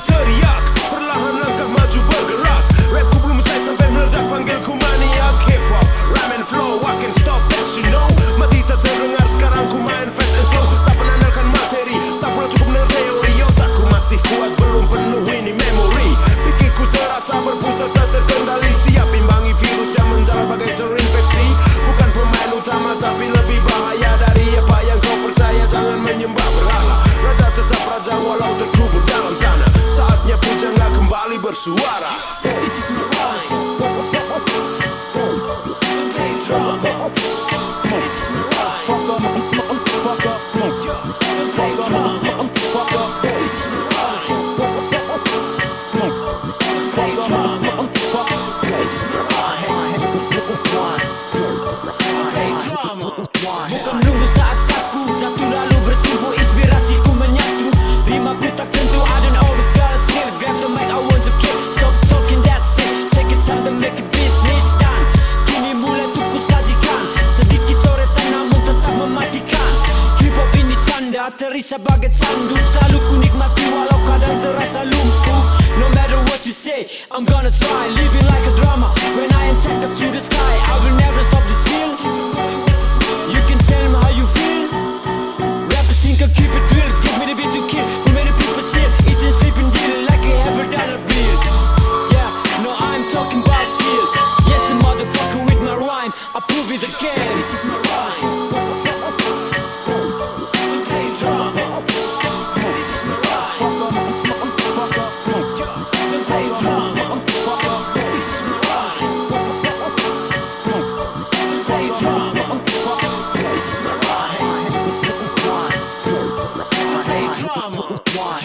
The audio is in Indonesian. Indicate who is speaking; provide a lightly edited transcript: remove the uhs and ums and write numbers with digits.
Speaker 1: teriak, perlahan langkah maju bergerak. Rapku belum selesai sampai meledak, panggilku maniak. Hip hop, rhyme and flow, I can stop that you know. Mati tak terdengar, sekarang ku main fast and slow. Tak pernah andalkan materi, tak pernah cukup dengan teori. Otakku masih kuat, belum penuh ini memori. Pikirku terasa berputar tak terkendali. Siap imbangi virus yang menjalar bagai terinfeksi. Bukan pemain utama tapi lebih bahaya dari apa yang kau percaya. Jangan menyembah berhala, raja tetap raja walau terkubur dalam tanah. Saatnya pujangga kembali bersuara.
Speaker 2: This is my ride. Don't play drama. This is my ride. Don't play drama. This is my ride. Don't play drama. This is my ride. Don't play drama. Bukan menunggu saat kaku jatuh lalu bersimpu, inspirasiku menyatu. Rimaku tak tentu, I don't always gotta chill. Grab the mic, I want to kill. Stop talking, that's it. Take it time to make a business done. Kini mulai tuh ku sajikan sedikit coretan namun tetap mematikan. Hip hop ini canda, terisa bagai candu. Selalu ku nikmati walau kadang terasa lumpuh. No matter what you say, I'm gonna try. Living like a drama when I am taken up to the sky. I will never stop this feel. You can tell me how you feel. Rappers think I keep it real. Give me the beat to kill. Who many people still eating, sleeping, dealing like a ever dollar bill. Yeah, no, I'm talking about skill. Yes, the motherfucker with my rhyme, I prove it again. This is my rhyme. Don't play drama. This is my rhyme. Don't play drama. This is my rhyme. Don't play drama. This is my rhyme. Don't play drama.